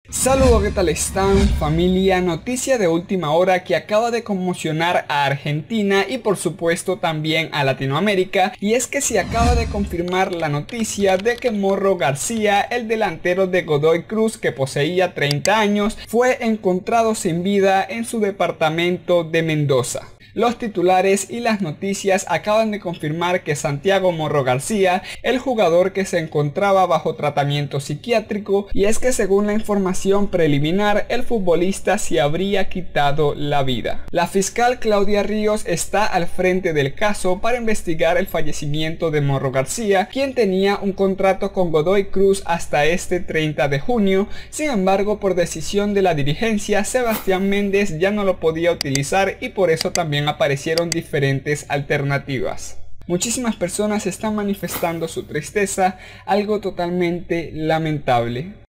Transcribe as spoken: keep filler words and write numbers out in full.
Saludos, ¿qué tal están, familia? Noticia de última hora que acaba de conmocionar a Argentina y por supuesto también a Latinoamérica, y es que se acaba de confirmar la noticia de que Morro García, el delantero de Godoy Cruz que poseía treinta años, fue encontrado sin vida en su departamento de Mendoza. Los titulares y las noticias acaban de confirmar que Santiago Morro García, el jugador que se encontraba bajo tratamiento psiquiátrico, y es que según la información preliminar, el futbolista se habría quitado la vida. La fiscal Claudia Ríos está al frente del caso para investigar el fallecimiento de Morro García, quien tenía un contrato con Godoy Cruz hasta este treinta de junio. Sin embargo, por decisión de la dirigencia, Sebastián Méndez ya no lo podía utilizar y por eso también aparecieron diferentes alternativas. Muchísimas personas están manifestando su tristeza, algo totalmente lamentable.